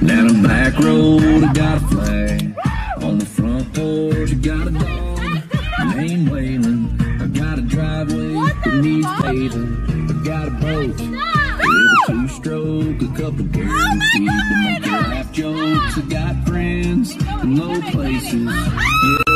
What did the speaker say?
Down a back road, I got a flag. On the front porch, I got a dog named Waylon. I got a driveway that needs paving. I got a boat with a two-stroke, a couple birds feed the monkey laugh jokes. I got friends in low places. Yeah.